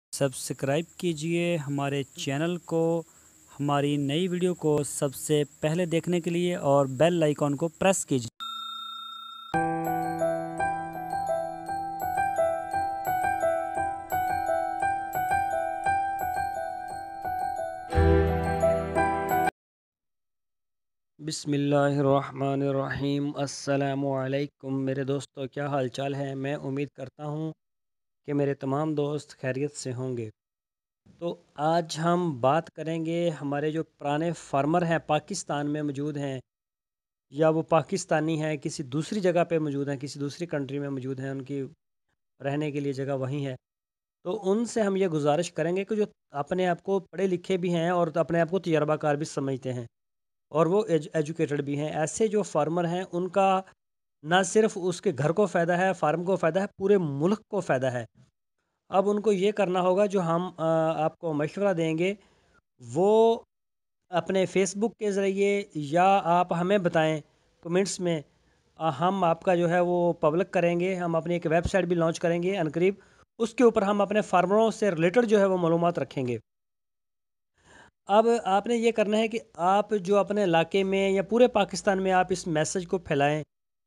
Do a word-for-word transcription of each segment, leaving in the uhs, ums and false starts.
Subscribe कीजिए हमारे channel को, हमारी नई वीडियो को सबसे पहले देखने के लिए और बेल आइकॉन को प्रेस कीजिए। बिस्मिल्लाहिर्रहमानिर्रहीम। अस्सलामुअलैकुम मेरे दोस्तों, क्या हाल चाल है। मैं उम्मीद करता हूँ कि मेरे तमाम दोस्त खैरियत से होंगे। तो आज हम बात करेंगे हमारे जो पुराने फार्मर हैं, पाकिस्तान में मौजूद हैं या वो पाकिस्तानी हैं, किसी दूसरी जगह पे मौजूद हैं, किसी दूसरी कंट्री में मौजूद हैं, उनकी रहने के लिए जगह वहीं है। तो उनसे हम ये गुजारिश करेंगे कि जो अपने आप को पढ़े लिखे भी हैं और अपने आप को तजर्बाकार भी समझते हैं और वो एज, एजुकेटेड भी हैं, ऐसे जो फार्मर हैं उनका ना सिर्फ उसके घर को फ़ायदा है, फार्म को फ़ायदा है, पूरे मुल्क को फ़ायदा है। अब उनको ये करना होगा, जो हम अ, आपको मशवरा देंगे वो अपने फ़ेसबुक के ज़रिए या आप हमें बताएं कमेंट्स में, अ, हम आपका जो है वो पब्लिक करेंगे। हम अपनी एक वेबसाइट भी लॉन्च करेंगे अनकरीब, उसके ऊपर हम अपने फार्मरों से रिलेटेड जो है वो मालूमात रखेंगे। अब आपने ये करना है कि आप जो अपने इलाके में या पूरे पाकिस्तान में आप इस मैसेज को फैलाएं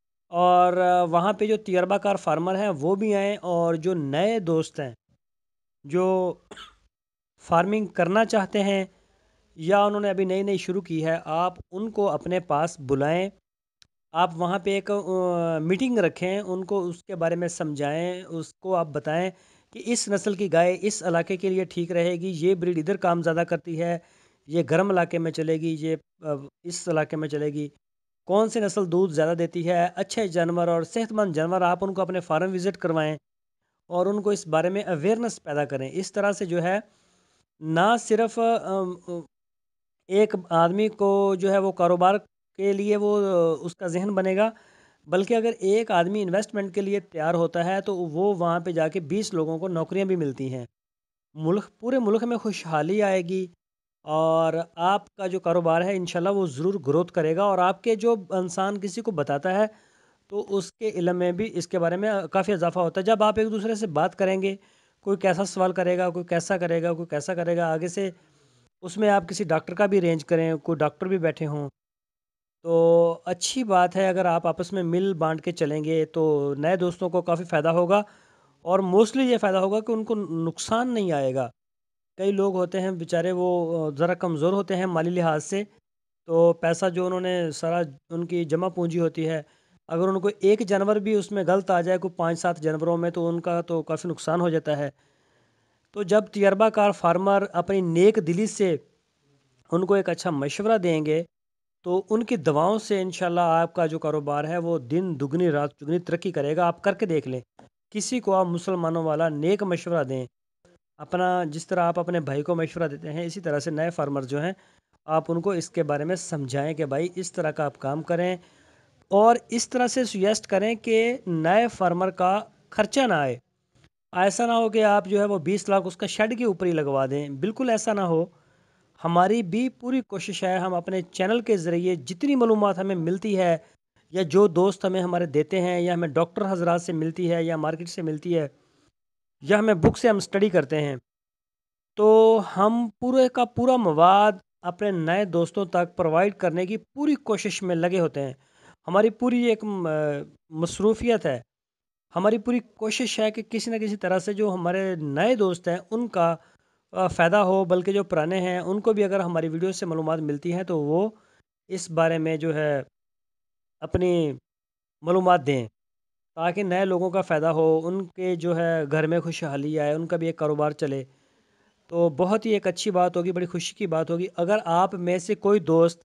और अ, वहाँ पे जो तजर्बाकार फार्मर हैं वो भी आएँ, और जो नए दोस्त हैं जो फार्मिंग करना चाहते हैं या उन्होंने अभी नई नई शुरू की है, आप उनको अपने पास बुलाएं। आप वहाँ पे एक अ, मीटिंग रखें, उनको उसके बारे में समझाएं, उसको आप बताएं कि इस नस्ल की गाय इस इलाके के लिए ठीक रहेगी, ये ब्रीड इधर काम ज़्यादा करती है, ये गर्म इलाके में चलेगी, ये अ, इस इलाके में चलेगी। कौन सी नस्ल दूध ज़्यादा देती है, अच्छे जानवर और सेहतमंद जानवर आप उनको अपने फार्म विज़िट करवाएं और उनको इस बारे में अवेयरनेस पैदा करें। इस तरह से जो है ना सिर्फ अ, एक आदमी को जो है वो कारोबार के लिए वो उसका ज़हन बनेगा, बल्कि अगर एक आदमी इन्वेस्टमेंट के लिए तैयार होता है तो वो वहाँ पे जाके बीस लोगों को नौकरियाँ भी मिलती हैं। मुल्क पूरे मुल्क में खुशहाली आएगी और आपका जो कारोबार है इंशाल्लाह वो ज़रूर ग्रोथ करेगा। और आपके जो इंसान किसी को बताता है तो उसके इल्म में भी इसके बारे में काफ़ी इजाफा होता है। जब आप एक दूसरे से बात करेंगे, कोई कैसा सवाल करेगा, कोई कैसा करेगा, कोई कैसा करेगा, आगे से उसमें आप किसी डॉक्टर का भी अरेंज करें, कोई डॉक्टर भी बैठे हों, तो अच्छी बात है। अगर आप आपस में मिल बांट के चलेंगे तो नए दोस्तों को काफ़ी फ़ायदा होगा और मोस्टली ये फ़ायदा होगा कि उनको नुकसान नहीं आएगा। कई लोग होते हैं बेचारे, वो ज़रा कमज़ोर होते हैं माली लिहाज से, तो पैसा जो उन्होंने सारा उनकी जमा पूंजी होती है, अगर उनको एक जानवर भी उसमें गलत आ जाए, कोई पाँच सात जानवरों में, तो उनका तो काफ़ी नुकसान हो जाता है। तो जब तजर्बाकार फार्मर अपनी नेक दिली से उनको एक अच्छा मशवरा देंगे तो उनकी दवाओं से इंशाल्लाह आपका जो कारोबार है वो दिन दुगनी रात चुगनी तरक्की करेगा। आप करके देख लें, किसी को आप मुसलमानों वाला नेक मशवरा दें, अपना जिस तरह आप अपने भाई को मशवरा देते हैं, इसी तरह से नए फार्मर जो हैं आप उनको इसके बारे में समझाएं कि भाई इस तरह का आप काम करें, और इस तरह से सुजेस्ट करें कि नए फार्मर का खर्चा ना आए। ऐसा ना हो कि आप जो है वो बीस लाख उसका शेड के ऊपर ही लगवा दें, बिल्कुल ऐसा ना हो। हमारी भी पूरी कोशिश है, हम अपने चैनल के ज़रिए जितनी मालूमात हमें मिलती है या जो दोस्त हमें हमारे देते हैं या हमें डॉक्टर हजरात से मिलती है या मार्केट से मिलती है या हमें बुक से हम स्टडी करते हैं, तो हम पूरे का पूरा मवाद अपने नए दोस्तों तक प्रोवाइड करने की पूरी कोशिश में लगे होते हैं। हमारी पूरी एक मसरूफियत है, हमारी पूरी कोशिश है कि किसी न किसी तरह से जो हमारे नए दोस्त हैं उनका अ, फ़ायदा हो, बल्कि जो पुराने हैं उनको भी अगर हमारी वीडियो से मालूमात मिलती हैं तो वो इस बारे में जो है अपनी मालूमात दें, ताकि नए लोगों का फ़ायदा हो, उनके जो है घर में खुशहाली आए, उनका भी एक कारोबार चले। तो बहुत ही एक अच्छी बात होगी, बड़ी खुशी की बात होगी अगर आप में से कोई दोस्त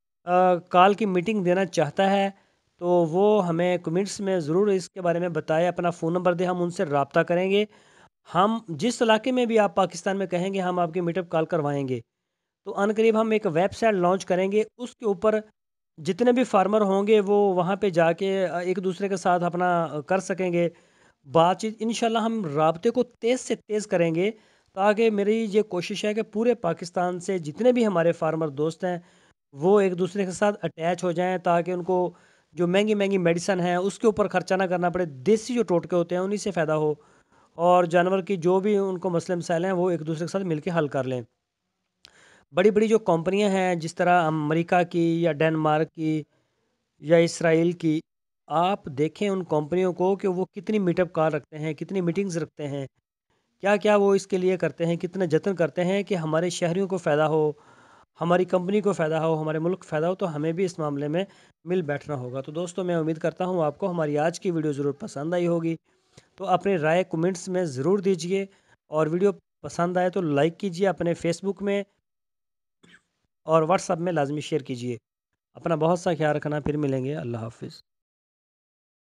अ, कॉल की मीटिंग देना चाहता है तो वो हमें कमेंट्स में ज़रूर इसके बारे में बताए, अपना फ़ोन नंबर दे, हम उनसे रब्ता करेंगे। हम जिस इलाके में भी आप पाकिस्तान में कहेंगे हम आपकी मीटअप कॉल करवाएंगे। तो अनकरीब हम एक वेबसाइट लॉन्च करेंगे, उसके ऊपर जितने भी फार्मर होंगे वो वहाँ पे जाके अ, एक दूसरे के साथ अपना अ, कर सकेंगे बातचीत। इंशाल्लाह हम राब्ते को तेज़ से तेज़ करेंगे, ताकि मेरी ये कोशिश है कि पूरे पाकिस्तान से जितने भी हमारे फार्मर दोस्त हैं वो एक दूसरे के साथ अटैच हो जाएं, ताकि उनको जो महंगी महंगी मेडिसन है उसके ऊपर ख़र्चा ना करना पड़े, देसी जो टोटके होते हैं उन्हीं से फ़ायदा हो। اور جانور کی جو بھی ان کو مسئلے مسائل ہیں وہ ایک دوسرے کے ساتھ مل کے حل کر لیں۔ بڑی بڑی جو کمپنیاں ہیں جس طرح امریکہ کی یا ڈنمارک کی یا اسرائیل کی، آپ دیکھیں ان کمپنیوں کو کہ وہ کتنی میٹ اپ کال رکھتے ہیں، کتنی میٹنگز رکھتے ہیں، کیا کیا وہ اس کے لیے کرتے ہیں، کتنے جتن کرتے ہیں کہ ہمارے شہریوں کو فائدہ ہو، ہماری کمپنی کو فائدہ ہو، ہمارے ملک کو فائدہ ہو، تو ہمیں بھی اس معاملے میں مل بیٹھنا ہوگا۔ تو دوستو میں امید کرتا ہوں آپ کو ہماری آج کی ویڈیو ضرور پسند آئی ہوگی، تو اپنی رائے کومنٹس میں ضرور دیجئے، اور ویڈیو پسند آئے تو لائک کیجئے، اپنے فیس بک میں اور واٹس ایپ میں لازمی شیئر کیجئے۔ اپنا بہت سا خیال رکھنا، پھر ملیں گے، اللہ حافظ۔